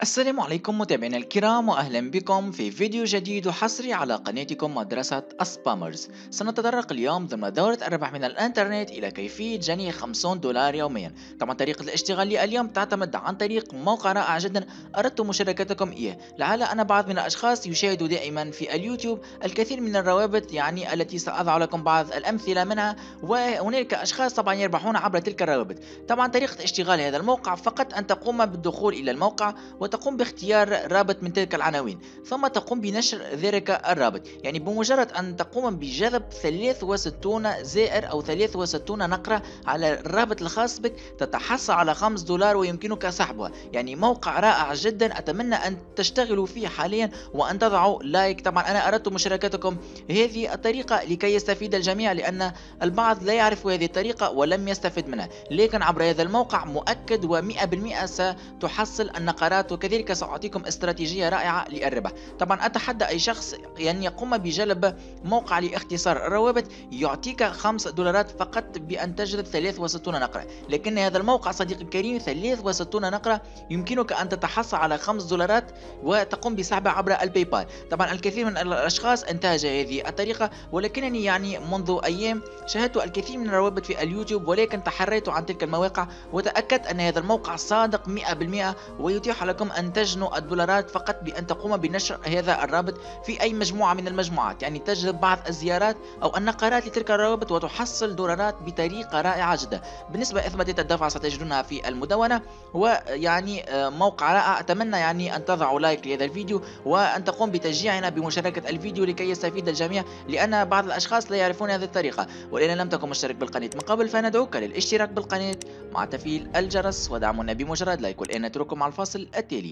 السلام عليكم متابعينا الكرام، واهلا بكم في فيديو جديد وحصري على قناتكم مدرسة اسبامرز. سنتطرق اليوم ضمن دورة الربح من الانترنت الى كيفية جني 50 دولار يوميا. طبعا طريقة الاشتغال اليوم تعتمد عن طريق موقع رائع جدا اردت مشاركتكم اياه. لعل انا بعض من الاشخاص يشاهدوا دائما في اليوتيوب الكثير من الروابط التي ساضع لكم بعض الامثلة منها، وهناك اشخاص طبعا يربحون عبر تلك الروابط. طبعا طريقة اشتغال هذا الموقع فقط ان تقوم بالدخول الى الموقع وتقوم باختيار رابط من تلك العناوين، ثم تقوم بنشر ذلك الرابط. يعني بمجرد أن تقوم بجذب 63 زائر أو 63 نقرة على الرابط الخاص بك تتحصل على 5 دولار ويمكنك سحبها. يعني موقع رائع جدا، أتمنى أن تشتغلوا فيه حاليا وأن تضعوا لايك. طبعا أنا أردت مشاركتكم هذه الطريقة لكي يستفيد الجميع، لأن البعض لا يعرف هذه الطريقة ولم يستفد منها، لكن عبر هذا الموقع مؤكد و100% ستحصل النقرات، وكذلك سأعطيكم استراتيجية رائعة للربح. طبعا أتحدى أي شخص يقوم بجلب موقع لاختصار الروابط يعطيك 5 دولارات فقط بأن تجلب 63 نقرة، لكن هذا الموقع صديقي الكريم 63 نقرة يمكنك أن تتحصل على 5 دولارات وتقوم بسحبها عبر الباي بال. طبعا الكثير من الأشخاص انتهج هذه الطريقة، ولكنني منذ أيام شاهدت الكثير من الروابط في اليوتيوب، ولكن تحريت عن تلك المواقع وتأكدت أن هذا الموقع صادق 100%، ويتيح لكم أن تجنوا الدولارات فقط بأن تقوم بنشر هذا الرابط في أي مجموعة من المجموعات. يعني تجلب بعض الزيارات أو النقرات لتلك الروابط وتحصل دولارات بطريقة رائعة جدا. بالنسبة لإثباتات الدفع ستجدونها في المدونة. موقع رائع، أتمنى أن تضعوا لايك لهذا الفيديو وأن تقوم بتشجيعنا بمشاركة الفيديو لكي يستفيد الجميع، لأن بعض الأشخاص لا يعرفون هذه الطريقة. وإن لم تكن مشترك بالقناة من قبل فندعوك للاشتراك بالقناة مع تفعيل الجرس ودعمنا بمجرد لايك. والآن نترككم مع الفاصل التالي.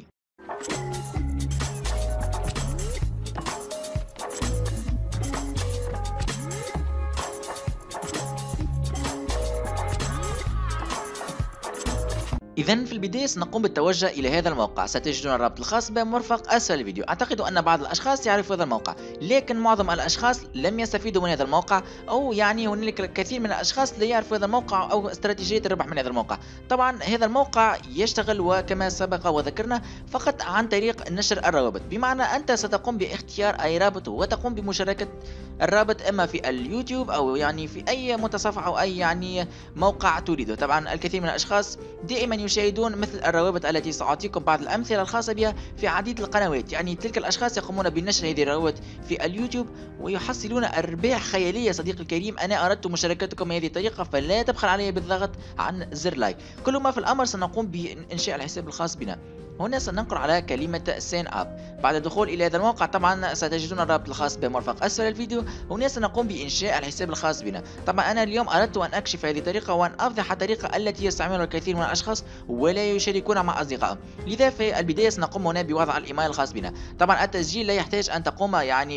إذا في البداية سنقوم بالتوجه إلى هذا الموقع، ستجدون الرابط الخاص به مرفق أسفل الفيديو. أعتقد أن بعض الأشخاص يعرفوا هذا الموقع، لكن معظم الأشخاص لم يستفيدوا من هذا الموقع، أو هنالك الكثير من الأشخاص لا يعرفوا هذا الموقع أو استراتيجية الربح من هذا الموقع. طبعا هذا الموقع يشتغل وكما سبق وذكرنا فقط عن طريق نشر الروابط، بمعنى أنت ستقوم باختيار أي رابط وتقوم بمشاركة الرابط إما في اليوتيوب أو في أي متصفح أو أي موقع تريده. طبعا الكثير من الأشخاص دائما يشاهدون مثل الروابط التي سأعطيكم بعض الأمثلة الخاصة بها في عديد القنوات. تلك الأشخاص يقومون بنشر هذه الروابط في اليوتيوب ويحصلون أرباح خيالية. صديقي الكريم، أنا أردت مشاركتكم هذه الطريقة، فلا تبخل علي بالضغط عن زر لايك. كل ما في الأمر سنقوم بإنشاء الحساب الخاص بنا. هنا سننقر على كلمة سين اب. بعد الدخول إلى هذا الموقع طبعا ستجدون الرابط الخاص بمرفق أسفل الفيديو. هنا سنقوم بإنشاء الحساب الخاص بنا. طبعا أنا اليوم أردت أن أكشف هذه الطريقة وأن أفضح الطريقة التي يستعملها الكثير من الأشخاص ولا يشاركون مع أصدقائهم. لذا في البداية سنقوم هنا بوضع الإيميل الخاص بنا. طبعا التسجيل لا يحتاج أن تقوم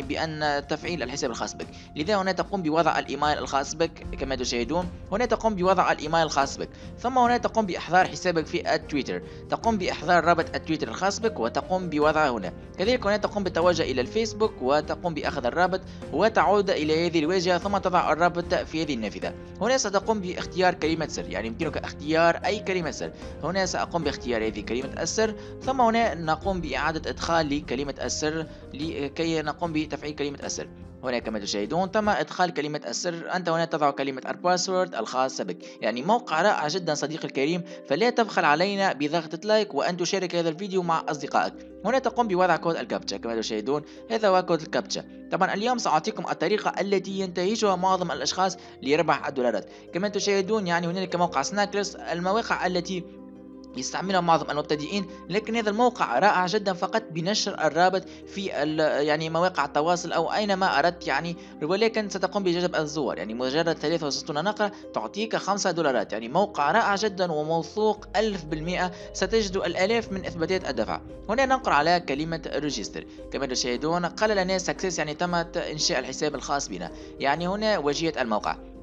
بأن تفعيل الحساب الخاص بك، لذا هنا تقوم بوضع الإيميل الخاص بك كما تشاهدون. هنا تقوم بوضع الإيميل الخاص بك، ثم هنا تقوم بإحضار حسابك في التويتر، تقوم بإحضار رابط التويتر الخاص بك وتقوم بوضعه هنا. كذلك هنا تقوم بالتوجه إلى الفيسبوك وتقوم بأخذ الرابط وتعود إلى هذه الواجهة، ثم تضع الرابط في هذه النافذة. هنا ستقوم باختيار كلمة سر، يمكنك اختيار أي كلمة سر. هنا سأقوم باختيار هذه كلمة السر، ثم هنا نقوم بإعادة إدخال لكلمة السر لكي نقوم بتفعيل كلمة السر. هنا كما تشاهدون تم إدخال كلمة السر. أنت هنا تضع كلمة الباسورد الخاصة بك. موقع رائع جدا صديقي الكريم، فلا تبخل علينا بضغطة لايك وأن تشارك هذا الفيديو مع أصدقائك. هنا تقوم بوضع كود الكابتشا كما تشاهدون، هذا هو كود الكابتشا. طبعا اليوم سأعطيكم الطريقة التي ينتهجها معظم الأشخاص لربح الدولارات. كما تشاهدون هنالك موقع سناكلس، المواقع التي يستعملها معظم المبتدئين، لكن هذا الموقع رائع جدا فقط بنشر الرابط في مواقع التواصل او اينما اردت ولكن ستقوم بجذب الزوار. مجرد 63 نقرة تعطيك 5 دولارات. موقع رائع جدا وموثوق 1000%، ستجد الالاف من اثباتات الدفع. هنا نقرأ على كلمة ريجستر كما تشاهدون، قال لنا سكسس تم انشاء الحساب الخاص بنا. هنا واجهة الموقع.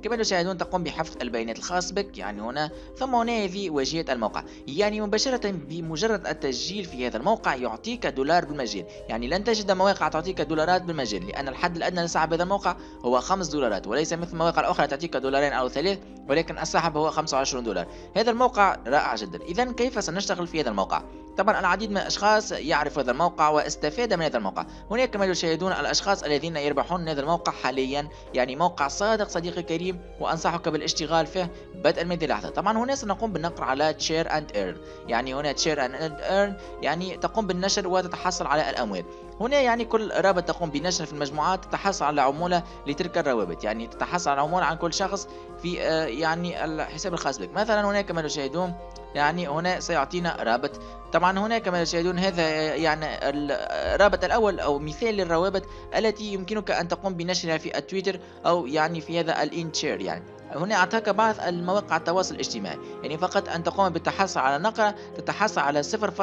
كما تشاهدون تقوم بحفظ البيانات الخاص بك يعني هنا، ثم هنا هذه واجهة الموقع، يعني مباشرة بمجرد التسجيل في هذا الموقع يعطيك دولار بالمجان، يعني لن تجد مواقع تعطيك دولارات بالمجان، لأن الحد الأدنى لسحب هذا الموقع هو 5 دولارات، وليس مثل المواقع الأخرى تعطيك دولارين أو 3، ولكن السحب هو 25 دولار. هذا الموقع رائع جدا. إذا كيف سنشتغل في هذا الموقع؟ طبعا العديد من الأشخاص يعرف هذا الموقع واستفاد من هذا الموقع. هناك كما تشاهدون الأشخاص الذين يربحون من هذا الموقع حاليا، يعني موقع صادق صديقي الكريم، وأنصحك بالاشتغال فيه بدءا من هذه اللحظة. طبعا هنا سنقوم بالنقر على Share and Earn، يعني هنا Share and Earn يعني تقوم بالنشر وتتحصل على الأموال. هنا يعني كل رابط تقوم بنشر في المجموعات تتحصل على عمولة لتلك الروابط، يعني تتحصل على عمولة عن كل شخص في يعني الحساب الخاص بك. مثلا هنا كما تشاهدون يعني هنا سيعطينا رابط. طبعا هنا كما تشاهدون هذا يعني الرابط الأول أو مثال للروابط التي يمكنك أن تقوم بنشرها في التويتر أو يعني في هذا الانشير. يعني هنا أعطاك بعض المواقع التواصل الاجتماعي، يعني فقط أن تقوم بالتحصل على نقرة تتحصل على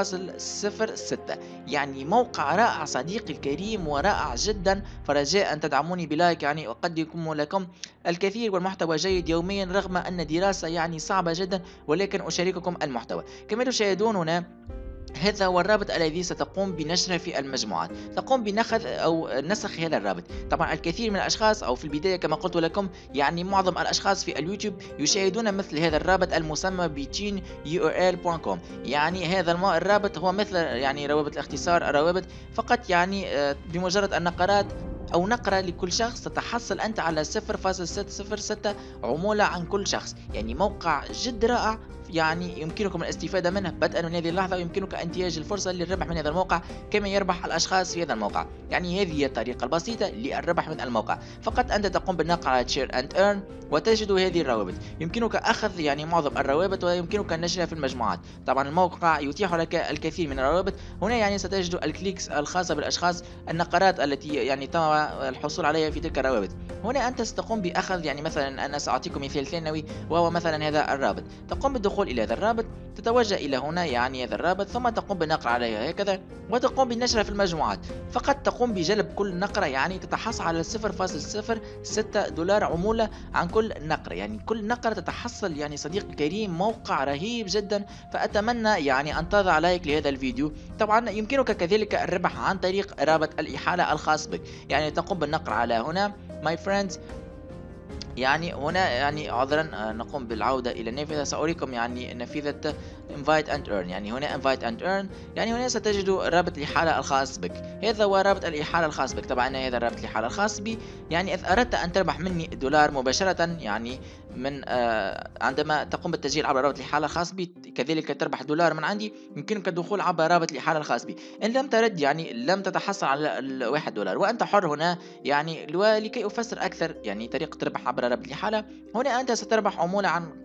0.06، يعني موقع رائع صديقي الكريم ورائع جدا. فرجاء أن تدعموني بلايك، يعني أقدم لكم الكثير والمحتوى جيد يوميا، رغم أن دراسة يعني صعبة جدا، ولكن أشارككم المحتوى. كما تشاهدون هنا هذا هو الرابط الذي ستقوم بنشره في المجموعات، تقوم بنخذ أو نسخ هذا الرابط. طبعا الكثير من الأشخاص أو في البداية كما قلت لكم يعني معظم الأشخاص في اليوتيوب يشاهدون مثل هذا الرابط المسمى ب chainurl.com، يعني هذا الرابط هو مثل يعني روابط الاختصار الروابط فقط، يعني بمجرد النقرات أو نقرة لكل شخص تتحصل أنت على 0.606 عمولة عن كل شخص. يعني موقع جد رائع، يعني يمكنكم الاستفادة منه بدءا من هذه اللحظة، ويمكنك انتهاج الفرصة للربح من هذا الموقع كما يربح الأشخاص في هذا الموقع. يعني هذه هي الطريقة البسيطة للربح من الموقع، فقط أنت تقوم بالنقر على Share and Earn وتجد هذه الروابط. يمكنك أخذ يعني معظم الروابط ويمكنك نشرها في المجموعات. طبعا الموقع يتيح لك الكثير من الروابط. هنا يعني ستجد الكليكس الخاصة بالأشخاص، النقرات التي يعني تم الحصول عليها في تلك الروابط. هنا أنت ستقوم بأخذ يعني مثلا أنا سأعطيكم مثال ثانوي، وهو مثلا هذا الرابط. تقوم بالدخول إلى هذا الرابط، تتوجه إلى هنا يعني هذا الرابط، ثم تقوم بالنقر عليها هكذا وتقوم بالنشر في المجموعات. فقط تقوم بجلب كل نقرة، يعني تتحصل على 0.06 دولار عمولة عن كل نقرة. يعني كل نقرة تتحصل يعني صديقي الكريم موقع رهيب جدا. فأتمنى يعني أن تضع لايك لهذا الفيديو. طبعا يمكنك كذلك الربح عن طريق رابط الإحالة الخاص بك، يعني تقوم بالنقر على هنا My friends، يعني هنا يعني عذرا نقوم بالعودة إلى النافذة. سأريكم يعني نافذة invite and earn، يعني هنا invite and earn، يعني هنا ستجد رابط الإحالة الخاص بك. هذا هو رابط الإحالة الخاص بك. طبعا هذا رابط الإحالة الخاص بي، يعني إذا أردت أن تربح مني دولار مباشرة يعني من عندما تقوم بالتسجيل عبر رابط الإحالة الخاص بي، كذلك تربح دولار من عندي. يمكنك الدخول عبر رابط الإحالة الخاص بي. إن لم ترد يعني لم تتحصل على الواحد دولار، وأنت حر هنا. يعني ولكي أفسر أكثر يعني طريقة ربح عبر رابط الإحالة، هنا أنت ستربح عمولة عن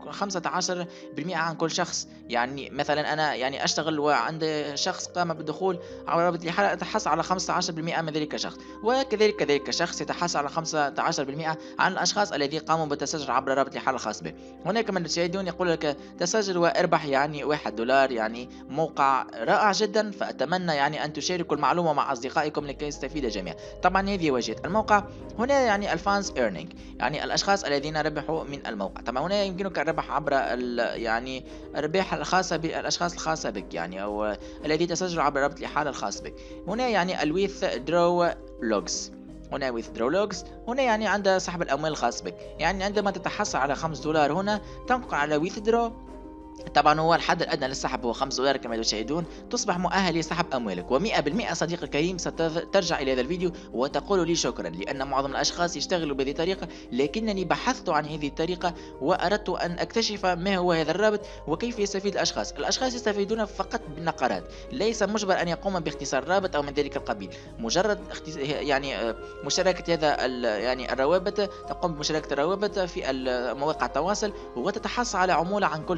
15% عن كل شخص. يعني مثلا أنا يعني أشتغل وعند شخص قام بالدخول على رابط الإحالة أتحصل على 15% من ذلك الشخص، وكذلك كذلك شخص يتحصل على 15% عن الأشخاص الذين قاموا بالتسجل عبر رابط الإحالة الخاص به. هنا كما تشاهدون يقول لك تسجل واربح يعني 1 دولار، يعني موقع رائع جدا. فأتمنى يعني أن تشاركوا المعلومة مع أصدقائكم لكي يستفيد الجميع. طبعا هذه واجهة الموقع. هنا يعني الفانز earning، يعني الأشخاص الذين ربحوا من الموقع. طبعا هنا يمكنك الربح عبر يعني الربح الخاصة بالأشخاص الخاصة بك، يعني أو الذي تسجل عبر رابط الإحالة الخاص بك. هنا يعني الويث درو لوجز، هنا withdraw logs، هنا يعني عند سحب الأموال الخاص بك. يعني عندما تتحصل على 5 دولار هنا تنقل على withdraw. طبعا هو الحد الأدنى للسحب هو 5 دولار كما تشاهدون. تصبح مؤهل لسحب أموالك. و100% صديقي الكريم سترجع إلى هذا الفيديو وتقول لي شكرا، لأن معظم الأشخاص يشتغلوا بهذه الطريقة، لكنني بحثت عن هذه الطريقة وأردت أن أكتشف ما هو هذا الرابط وكيف يستفيد الأشخاص يستفيدون فقط بالنقرات، ليس مجبر أن يقوم باختصار الرابط أو من ذلك القبيل. مجرد يعني مشاركة هذا يعني الروابط، تقوم بمشاركة الروابط في مواقع التواصل وتتحصل على عمولة عن كل شخص.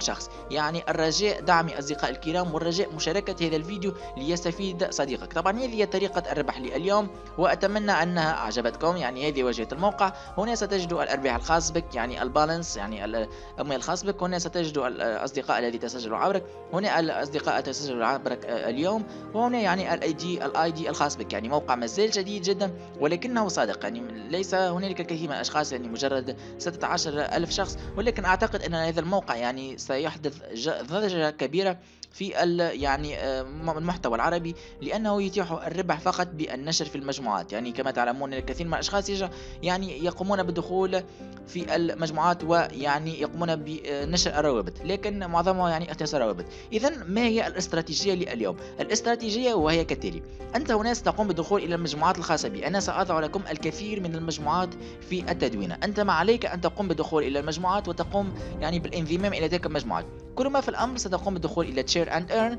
يعني الرجاء دعم أصدقاء الكرام، والرجاء مشاركة هذا الفيديو ليستفيد صديقك. طبعا هذه هي طريقة الربح لي اليوم، وأتمنى أنها أعجبتكم. يعني هذه واجهة الموقع، هنا ستجد الأرباح الخاص بك، يعني البالانس، يعني الأموال الخاص بك. هنا ستجد الأصدقاء الذي تسجلوا عبرك، هنا الأصدقاء تسجلوا عبرك اليوم، وهنا يعني الاي دي الخاص بك. يعني موقع مازال جديد جدا ولكنه صادق، يعني ليس هنالك الكثير من الأشخاص، يعني مجرد 16,000 شخص، ولكن أعتقد أن هذا الموقع يعني سيحدث ضجة كبيرة في يعني المحتوى العربي، لأنه يتيح الربح فقط بالنشر في المجموعات. يعني كما تعلمون الكثير من الأشخاص يعني يقومون بالدخول في المجموعات، ويعني يقومون بنشر الروابط، لكن معظمها يعني اختصار روابط. إذا ما هي الاستراتيجية لليوم؟ الاستراتيجية وهي كالتالي: أنت هنا ستقوم بالدخول إلى المجموعات الخاصة بي. أنا سأضع لكم الكثير من المجموعات في التدوين. أنت ما عليك أن تقوم بالدخول إلى المجموعات وتقوم يعني بالانضمام إلى تلك المجموعات. كل ما في الأمر ستقوم بالدخول إلى تشير أند إيرن.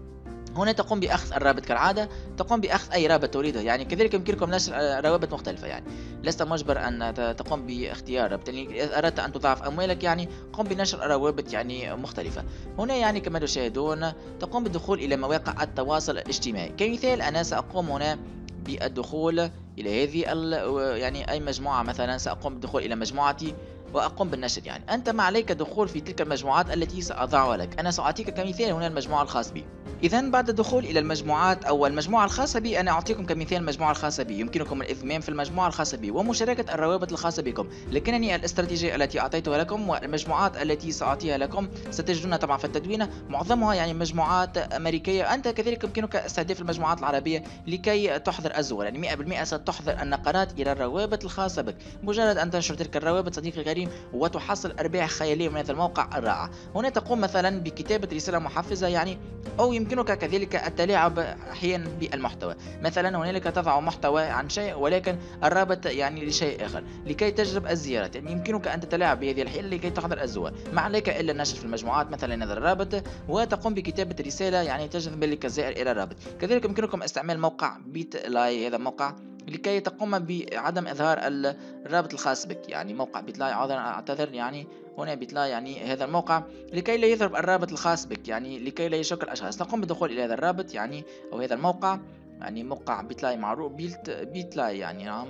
هنا تقوم بأخذ الرابط كالعادة، تقوم بأخذ أي رابط تريده. يعني كذلك يمكنكم نشر روابط مختلفة، يعني لست مجبر أن تقوم باختيار رابط. يعني إذا أردت أن تضاعف أموالك يعني قم بنشر روابط يعني مختلفة. هنا يعني كما تشاهدون تقوم بالدخول إلى مواقع التواصل الاجتماعي. كمثال أنا سأقوم هنا بالدخول إلى هذه يعني أي مجموعة، مثلا سأقوم بالدخول إلى مجموعتي وأقوم بالنشر. يعني أنت ما عليك الدخول في تلك المجموعات التي سأضعها لك. أنا سأعطيك كمثال هنا المجموعة الخاص بي. إذا بعد الدخول إلى المجموعات أو المجموعة الخاصة بي، أنا أعطيكم كمثال المجموعة الخاصة بي، يمكنكم الإذمام في المجموعة الخاصة بي ومشاركة الروابط الخاصة بكم. لكنني الاستراتيجية التي أعطيتها لكم والمجموعات التي سأعطيها لكم ستجدونها طبعا في التدوين، معظمها يعني مجموعات أمريكية. أنت كذلك يمكنك استهداف المجموعات العربية لكي تحضر الزوار، يعني 100% ستحضر النقرات إلى الروابط الخاصة بك. مجرد أن تنشر تلك الروابط صديقي الكريم وتحصل أرباح خيالية من هذا الموقع الرائع. هنا تقوم مثلا بكتابة رسالة محفزة، يعني أو يمكنك كذلك التلاعب أحيانا بالمحتوى. مثلا هنالك تضع محتوى عن شيء ولكن الرابط يعني لشيء آخر لكي تجلب الزيارات. يعني يمكنك أن تتلاعب بهذه الحيلة لكي تحضر الزوار. ما عليك إلا النشر في المجموعات مثلا هذا الرابط، وتقوم بكتابة رسالة يعني تجذب لك الزائر إلى الرابط. كذلك يمكنكم استعمال موقع بيت لاي، هذا موقع لكي تقوم بعدم إظهار الرابط الخاص بك. يعني موقع بيت لاي، أعتذر، يعني هنا بيتلا، يعني هذا الموقع لكي لا يضرب الرابط الخاص بك، يعني لكي لا يشك الأشخاص. تقوم بالدخول إلى هذا الرابط يعني أو هذا الموقع، يعني موقع بيتلاي معروف، بيتلاي يعني نعم،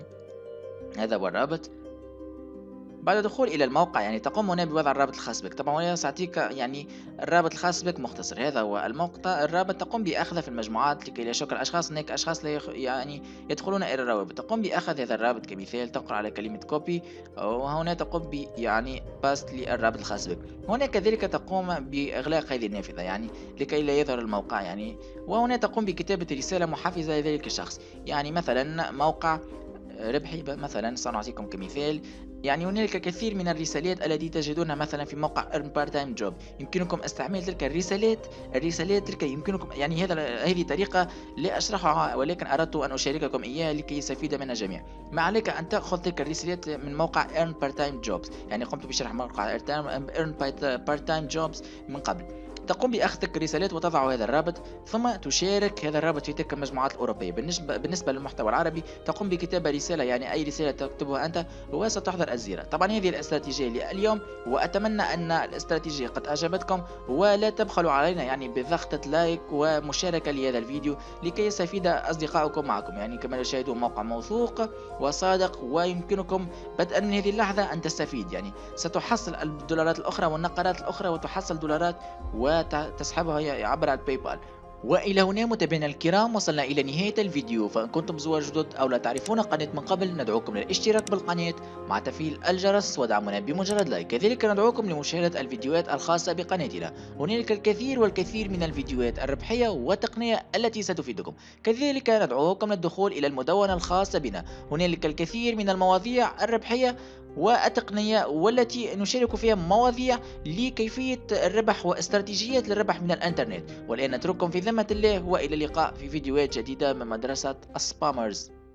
هذا هو الرابط. بعد الدخول إلى الموقع يعني تقوم هنا بوضع الرابط الخاص بك. طبعا هنا سأعطيك يعني الرابط الخاص بك مختصر، هذا هو الموقع. الرابط تقوم بأخذه في المجموعات لكي لا يشك الأشخاص. هناك أشخاص لا يعني يدخلون إلى الروابط. تقوم بأخذ هذا الرابط كمثال، تقرأ على كلمة كوبي، وهنا تقوم يعني باست للرابط الخاص بك. هنا كذلك تقوم بإغلاق هذه النافذة يعني لكي لا يظهر الموقع يعني. وهنا تقوم بكتابة رسالة محفزة لذلك الشخص. يعني مثلا موقع ربحي مثلا سنعطيكم كمثال. يعني هنالك الكثير من الرسالات التي تجدونها مثلا في موقع Earn Part Time Job. يمكنكم استعمال تلك الرسالات تلك يمكنكم، يعني هذه طريقة لا أشرحها ولكن أردت أن أشارككم إياها لكي يستفيد منها الجميع. ما عليك أن تأخذ تلك الرسالات من موقع Earn Part Time Jobs، يعني قمت بشرح موقع Earn Part Time Jobs من قبل. تقوم بأخذ تلك الرسالات وتضع هذا الرابط، ثم تشارك هذا الرابط في تلك المجموعات الأوروبية. بالنسبة للمحتوى العربي تقوم بكتابة رسالة، يعني أي رسالة تكتبها أنت وستحضر الزيارة. طبعا هذه الاستراتيجية لليوم، وأتمنى أن الاستراتيجية قد أعجبتكم، ولا تبخلوا علينا يعني بضغطة لايك ومشاركة لهذا الفيديو لكي يستفيد أصدقائكم معكم. يعني كما تشاهدون موقع موثوق وصادق، ويمكنكم بدءا من هذه اللحظة أن تستفيد. يعني ستحصل الدولارات الأخرى والنقرات الأخرى وتحصل دولارات وتسحبها عبر الباي بال. وإلى هنا متابعينا الكرام وصلنا إلى نهاية الفيديو. فإن كنتم زوار جدد أو لا تعرفون القناة من قبل ندعوكم للاشتراك بالقناة مع تفعيل الجرس ودعمنا بمجرد لايك. كذلك ندعوكم لمشاهدة الفيديوهات الخاصة بقناتنا. هنالك الكثير والكثير من الفيديوهات الربحية والتقنية التي ستفيدكم. كذلك ندعوكم للدخول إلى المدونة الخاصة بنا. هنالك الكثير من المواضيع الربحية والتقنية والتي نشارك فيها مواضيع لكيفية الربح واستراتيجيات للربح من الانترنت. والآن نترككم في ذمة الله، وإلى اللقاء في فيديوهات جديدة من مدرسة السبامرز.